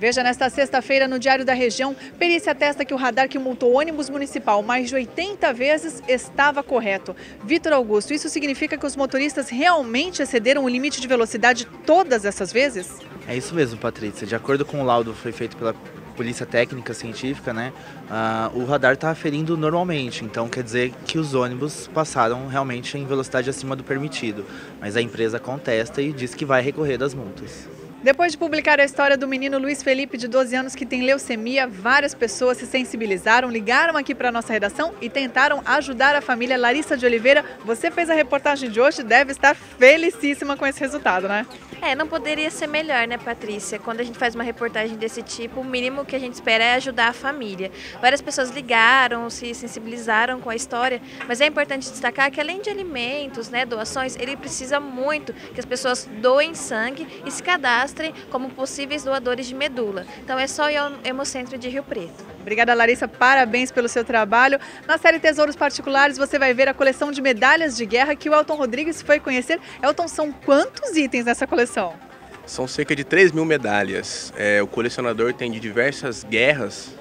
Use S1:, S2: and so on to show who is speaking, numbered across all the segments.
S1: Veja nesta sexta-feira no Diário da Região, perícia atesta que o radar que multou o ônibus municipal mais de 80 vezes estava correto. Vitor Augusto, isso significa que os motoristas realmente excederam o limite de velocidade todas essas vezes?
S2: É isso mesmo, Patrícia. De acordo com o laudo que foi feito pela Polícia Técnica Científica, o radar está aferindo normalmente, então quer dizer que os ônibus passaram realmente em velocidade acima do permitido, mas a empresa contesta e diz que vai recorrer das multas.
S1: Depois de publicar a história do menino Luiz Felipe, de 12 anos, que tem leucemia, várias pessoas se sensibilizaram, ligaram aqui para a nossa redação e tentaram ajudar a família. Larissa de Oliveira, você fez a reportagem de hoje, deve estar felicíssima com esse resultado, né?
S3: Não poderia ser melhor, né, Patrícia? Quando a gente faz uma reportagem desse tipo, o mínimo que a gente espera é ajudar a família. Várias pessoas ligaram, se sensibilizaram com a história, mas é importante destacar que além de alimentos, doações, ele precisa muito que as pessoas doem sangue e se cadastrem como possíveis doadores de medula. Então é só ir ao Hemocentro de Rio Preto.
S1: Obrigada, Larissa, parabéns pelo seu trabalho. Na série Tesouros Particulares você vai ver a coleção de medalhas de guerra que o Elton Rodrigues foi conhecer. Elton, são quantos itens nessa coleção?
S4: São cerca de 3.000 medalhas. O colecionador tem de diversas guerras,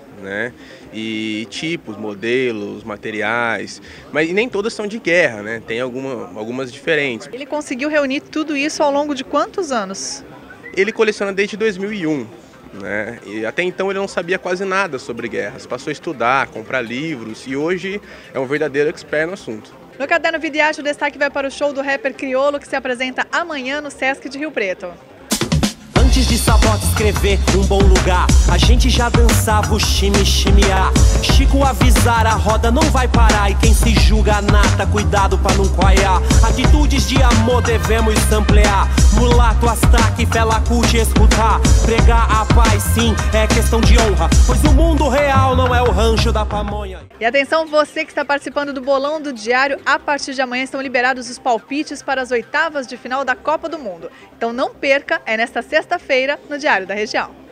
S4: e tipos, modelos, materiais, mas nem todas são de guerra, tem algumas diferentes.
S1: Ele conseguiu reunir tudo isso ao longo de quantos anos?
S4: Ele coleciona desde 2001. E até então ele não sabia quase nada sobre guerras, passou a estudar, comprar livros e hoje é um verdadeiro expert no assunto.
S1: No Caderno Vida e Arte, o destaque vai para o show do rapper Criolo, que se apresenta amanhã no Sesc de Rio Preto.
S5: Antes de Sabota escrever um bom lugar, a gente já dançava o chimichimiá. Chico avisar, a roda não vai parar, e quem se julga nata, cuidado pra não coiar. Atitudes de amor devemos ampliar. Mulato, astaque, fela, curte, escutar. Pregar a paz, sim, é questão de honra, pois o mundo real não é o rancho da pamonha.
S1: E atenção, você que está participando do Bolão do Diário, a partir de amanhã estão liberados os palpites para as oitavas de final da Copa do Mundo. Então não perca, é nesta sexta-feira no Diário da Região.